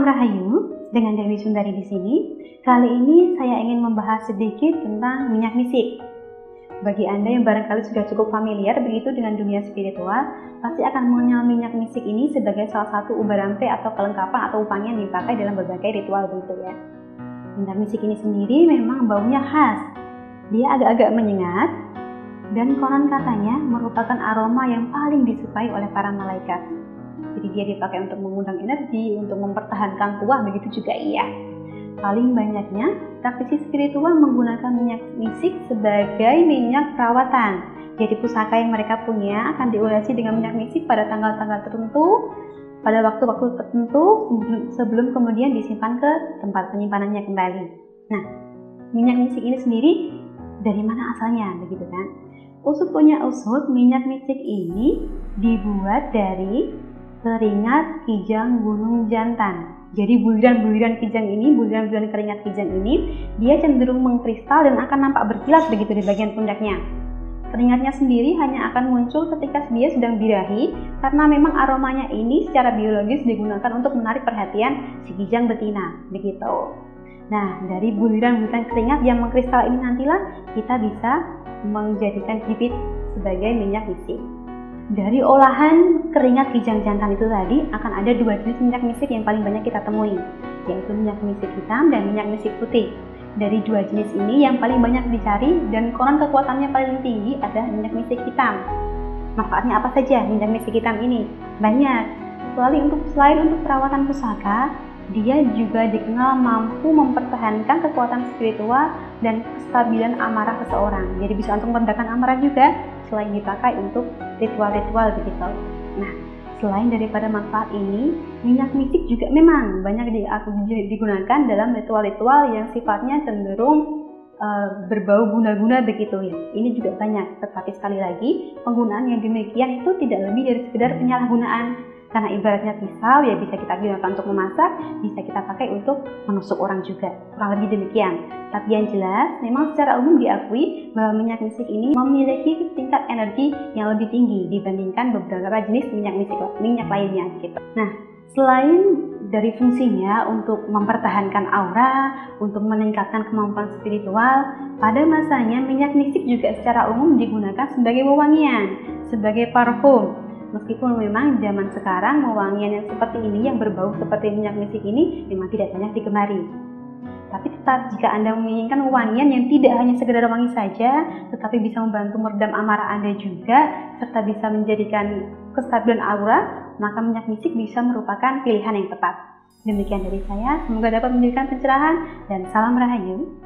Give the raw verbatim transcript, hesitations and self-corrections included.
Salam Rahayu, dengan Dewi Sundari di sini. Kali ini saya ingin membahas sedikit tentang minyak misik. Bagi Anda yang barangkali sudah cukup familiar begitu dengan dunia spiritual, pasti akan mengenal minyak misik ini sebagai salah satu ubarampe atau kelengkapan atau upang yang dipakai dalam berbagai ritual begitu ya. Minyak misik ini sendiri memang baunya khas. Dia agak-agak menyengat dan konon katanya merupakan aroma yang paling disukai oleh para malaikat. Jadi dia dipakai untuk mengundang energi, untuk mempertahankan tuah, begitu juga iya. Paling banyaknya, praktisi spiritual menggunakan minyak misik sebagai minyak perawatan. Jadi pusaka yang mereka punya akan diolesi dengan minyak misik pada tanggal-tanggal tertentu, pada waktu-waktu tertentu, sebelum kemudian disimpan ke tempat penyimpanannya kembali. Nah, minyak misik ini sendiri dari mana asalnya, begitu kan? Usut punya usut, minyak misik ini dibuat dari keringat kijang gunung jantan. Jadi buliran-buliran kijang ini, buliran-buliran keringat kijang ini, dia cenderung mengkristal dan akan nampak berkilat begitu di bagian pundaknya. Keringatnya sendiri hanya akan muncul ketika dia sedang birahi, karena memang aromanya ini secara biologis digunakan untuk menarik perhatian si kijang betina, begitu. Nah, dari buliran-buliran keringat yang mengkristal ini nantilah kita bisa menjadikan bibit sebagai minyak misik. Dari olahan keringat kijang jantan itu tadi akan ada dua jenis minyak misik yang paling banyak kita temui, yaitu minyak misik hitam dan minyak misik putih. Dari dua jenis ini yang paling banyak dicari dan konon kekuatannya paling tinggi adalah minyak misik hitam. Manfaatnya apa saja minyak misik hitam ini? Banyak. Selain untuk selain untuk perawatan pusaka, dia juga dikenal mampu mempertahankan kekuatan spiritual dan kestabilan amarah seseorang. Jadi bisa untuk meredakan amarah juga, selain dipakai untuk ritual-ritual begitu. Nah, selain daripada manfaat ini, minyak misik juga memang banyak digunakan dalam ritual-ritual yang sifatnya cenderung uh, berbau guna-guna begitu ya. Ini juga banyak, tetapi sekali lagi penggunaan yang demikian itu tidak lebih dari sekedar penyalahgunaan. Karena ibaratnya pisau ya bisa kita gunakan untuk memasak, bisa kita pakai untuk menusuk orang juga. Kurang lebih demikian. Tapi yang jelas, memang secara umum diakui bahwa minyak misik ini memiliki tingkat energi yang lebih tinggi dibandingkan beberapa jenis minyak misik minyak lainnya gitu. Nah, selain dari fungsinya untuk mempertahankan aura, untuk meningkatkan kemampuan spiritual, pada masanya minyak misik juga secara umum digunakan sebagai wewangian, sebagai parfum. Meskipun memang zaman sekarang wewangian yang seperti ini, yang berbau seperti minyak misik ini memang tidak banyak digemari. Tapi tetap jika Anda menginginkan wewangian yang tidak hanya sekedar wangi saja, tetapi bisa membantu meredam amarah Anda juga, serta bisa menjadikan kestabilan aura, maka minyak misik bisa merupakan pilihan yang tepat. Demikian dari saya, semoga dapat memberikan pencerahan dan salam Rahayu.